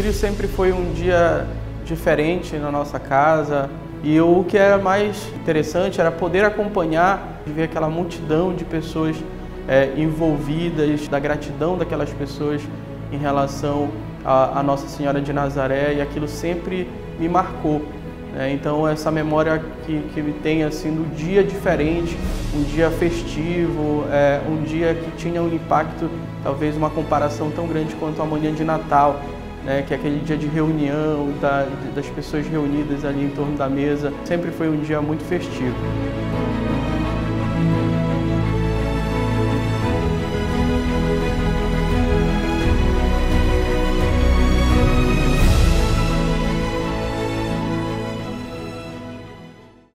Júlio sempre foi um dia diferente na nossa casa e o que era mais interessante era poder acompanhar, ver aquela multidão de pessoas envolvidas, da gratidão daquelas pessoas em relação a Nossa Senhora de Nazaré, e aquilo sempre me marcou. Então essa memória que me tem assim do dia diferente, um dia festivo, um dia que tinha um impacto, talvez uma comparação tão grande quanto a manhã de Natal, que é aquele dia de reunião, das pessoas reunidas ali em torno da mesa, sempre foi um dia muito festivo.